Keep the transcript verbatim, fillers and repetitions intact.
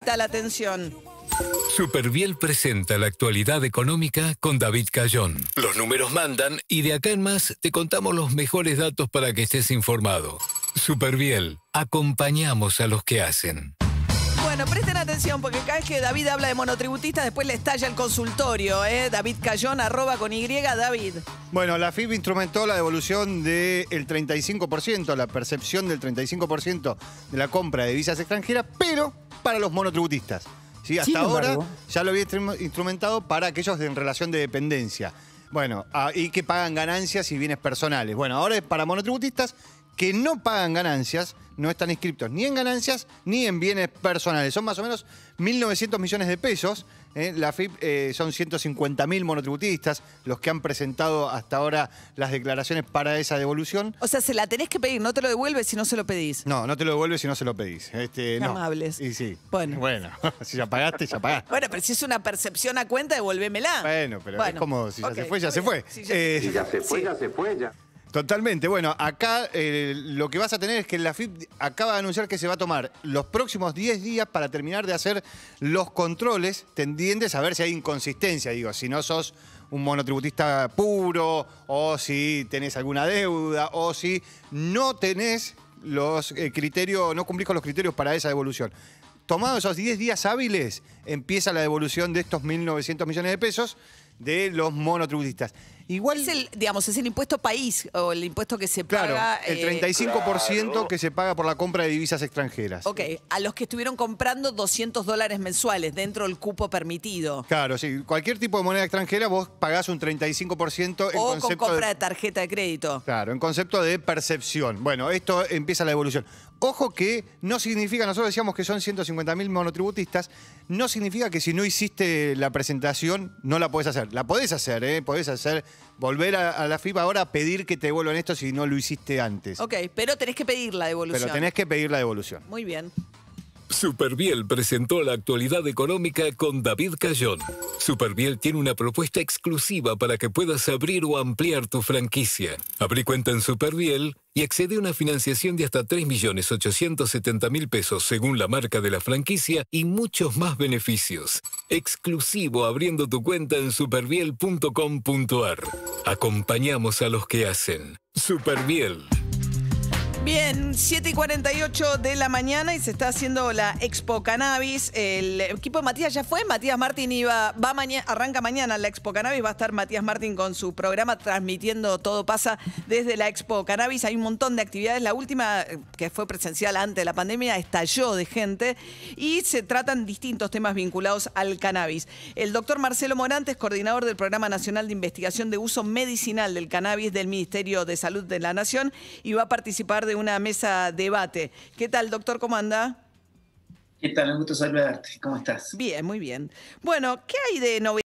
Presta la atención. Superviel presenta la actualidad económica con David Cayón. Los números mandan y de acá en más te contamos los mejores datos para que estés informado. Superviel, acompañamos a los que hacen. Bueno, presten atención porque cada vez que David habla de monotributistas después le estalla el consultorio, ¿eh? David Cayón, arroba con Y, David. Bueno, la F I P instrumentó la devolución del treinta y cinco por ciento, la percepción del treinta y cinco por ciento de la compra de divisas extranjeras, pero para los monotributistas. Sí, hasta ahora ya lo había instrumentado para aquellos en relación de dependencia. Bueno, y que pagan ganancias y bienes personales. Bueno, ahora es para monotributistas que no pagan ganancias, no están inscriptos ni en ganancias ni en bienes personales. Son más o menos mil novecientos millones de pesos. ¿eh? La F I P eh, son ciento cincuenta mil monotributistas los que han presentado hasta ahora las declaraciones para esa devolución. O sea, se la tenés que pedir, no te lo devuelves si no se lo pedís. No, no te lo devuelves si no se lo pedís. Este, no. Amables. Y sí. Bueno. Bueno, si ya pagaste, ya pagaste. Bueno, pero si es una percepción a cuenta, devolvémela. Bueno, pero bueno, es como si ya okay. se fue, ya se fue. Si ya, eh, si ya se fue, sí. ya se fue, ya. Totalmente. Bueno, acá eh, lo que vas a tener es que la F I P acaba de anunciar que se va a tomar los próximos diez días para terminar de hacer los controles tendientes a ver si hay inconsistencia. Digo, si no sos un monotributista puro o si tenés alguna deuda o si no tenés los eh, criterios, no cumplís con los criterios para esa devolución. Tomados esos diez días hábiles, empieza la devolución de estos mil novecientos millones de pesos de los monotributistas. Igual, es el, digamos, es el impuesto país o el impuesto que se claro, paga. el treinta y cinco por ciento claro. que se paga por la compra de divisas extranjeras. Ok, a los que estuvieron comprando doscientos dólares mensuales dentro del cupo permitido. Claro, sí. Cualquier tipo de moneda extranjera vos pagás un treinta y cinco por ciento en o concepto con compra de, de tarjeta de crédito. Claro, en concepto de percepción. Bueno, esto empieza la devolución. Ojo que no significa, nosotros decíamos que son ciento cincuenta mil monotributistas, no significa que si no hiciste la presentación no la podés hacer. La podés hacer, ¿eh? Podés hacer, volver a, a la F I P ahora a pedir que te devuelvan esto si no lo hiciste antes. Ok, pero tenés que pedir la devolución. Pero tenés que pedir la devolución. Muy bien. Superviel presentó la actualidad económica con David Cayón. Superviel tiene una propuesta exclusiva para que puedas abrir o ampliar tu franquicia. Abrí cuenta en Superviel y accede a una financiación de hasta tres millones ochocientos setenta mil pesos según la marca de la franquicia y muchos más beneficios. Exclusivo abriendo tu cuenta en superviel punto com punto ar. Acompañamos a los que hacen. Superviel. Bien, siete y cuarenta y ocho de la mañana y se está haciendo la Expo Cannabis. El equipo de Matías ya fue. Matías Martín iba, va mañana, arranca mañana la Expo Cannabis. Va a estar Matías Martín con su programa transmitiendo Todo Pasa desde la Expo Cannabis. Hay un montón de actividades. La última, que fue presencial antes de la pandemia, estalló de gente y se tratan distintos temas vinculados al cannabis. El doctor Marcelo Morantes, coordinador del Programa Nacional de Investigación de Uso Medicinal del Cannabis del Ministerio de Salud de la Nación, y va a participar de una mesa debate. ¿Qué tal, doctor? ¿Cómo anda? ¿Qué tal? Un gusto saludarte. ¿Cómo estás? Bien, muy bien. Bueno, ¿qué hay de novedad?